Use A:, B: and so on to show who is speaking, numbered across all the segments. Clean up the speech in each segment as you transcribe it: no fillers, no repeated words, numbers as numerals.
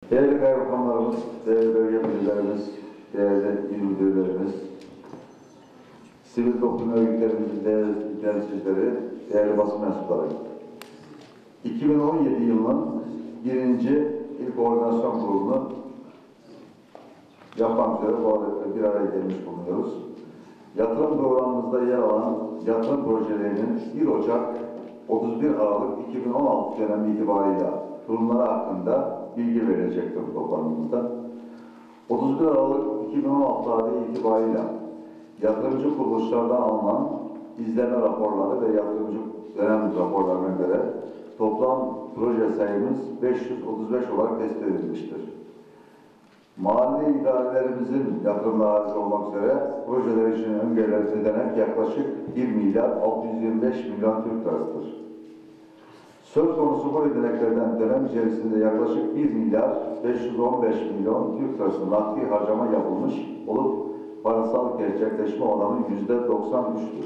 A: Değerli kaymakamlarımız, değerli bölge müdürlerimiz, değerli il müdürlerimiz, sivil toplum örgütlerimizin değerli temsilcileri, değerli basın mensupları. 2017 yılının birinci il koordinasyon kurulunu yapmak üzere bir araya gelmiş bulunuyoruz. Yatırım programımızda yer alan yatırım projelerinin 1 Ocak 31 Aralık 2016 dönemi itibariyle durumları hakkında bilgi verilecektir bu toplantımızda. 31 Aralık 2016 tarihi itibariyle yatırımcı kuruluşlardan alınan izleme raporları ve yatırımcı dönem raporlarına göre toplam proje sayımız 535 olarak tespit edilmiştir. Mahalle idarelerimizin yatırımları olmak üzere projeler için öngörülen yaklaşık 1 milyar 625 milyon Türk lirasıdır. Söz konusu bu ödeneklerden dönem içerisinde yaklaşık 1 milyar 515 milyon Türk lirası nakdi harcama yapılmış olup parasal gerçekleşme oranı %93'tür.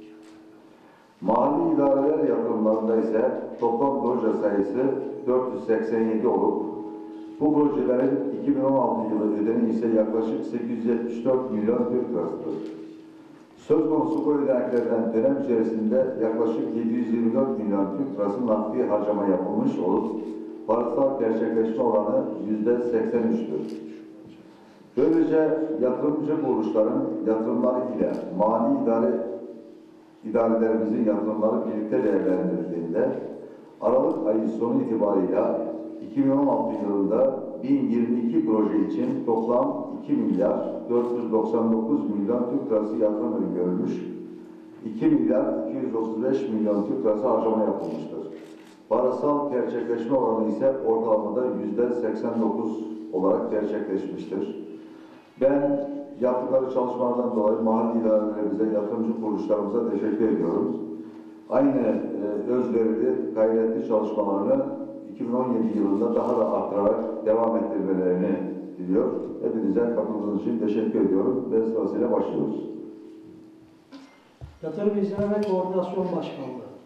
A: Mahalli idareler yatırımlarında ise toplam proje sayısı 487 olup bu projelerin 2016 yılı ödeni ise yaklaşık 874 milyon Türk lirasıdır. Söz konusu bu ödeneklerden dönem içerisinde yaklaşık 724 milyon Türk lirası nakdi harcama yapılmış olup parasal gerçekleşme oranı %83'tür. Böylece yatırımcı kuruluşların yatırımları ile mali idarelerimizin yatırımları birlikte değerlendirildiğinde Aralık ayı sonu itibariyle 2016 yılında 1022 proje için toplam 2 milyar 499 milyon Türk lirası yatırım öngörülmüş, 2 milyar 235 milyon Türk lirası harcama yapılmıştır. Parasal gerçekleşme oranı ise ortalamada %89 olarak gerçekleşmiştir. Ben yaptıkları çalışmalardan dolayı mahalli idarelerimize, yatırımcı kuruluşlarımıza teşekkür ediyorum. Aynı özverili, gayretli çalışmalarını 2017 yılında daha da arttırarak devam ettirmelerini diliyor. Hepinize katıldığınız için teşekkür ediyorum ve sırasıyla başlıyoruz.
B: Yatırım İzleme ve Koordinasyon Başkanlığı.